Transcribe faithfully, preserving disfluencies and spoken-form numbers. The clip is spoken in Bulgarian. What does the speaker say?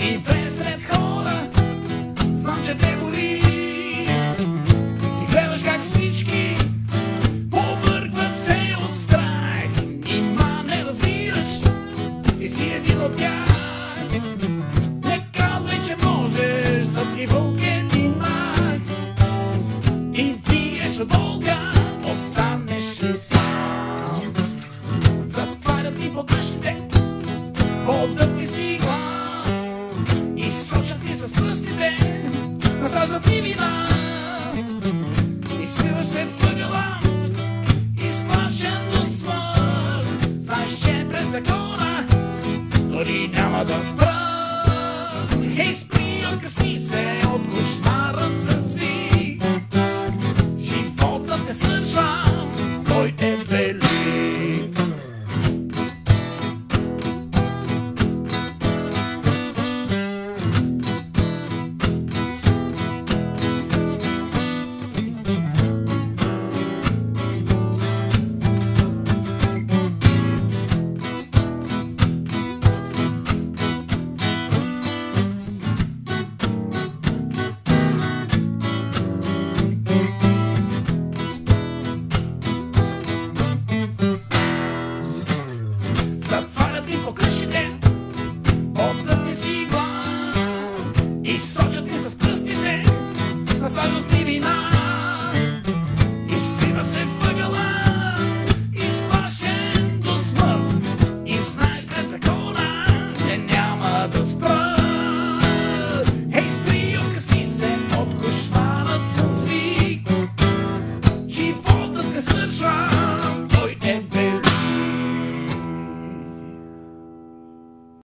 И влез сред хора, знам, че те боли. И гледаш как всички побъркват се от страх. Нима не разбираш, ти си един от тях. Не казвай, че можеш да си вълк един мах и пиеш от Волга, останеш ли сам? Затварят ти по къщите, поддат ти си глава и сочат ти с пръстите, насаждат ти вина. И свиваш се в ъгъла, изплашен до смърт. Знаеш, че пред закона дори няма да спра. Хей, спри, откъсни се от кошмарът.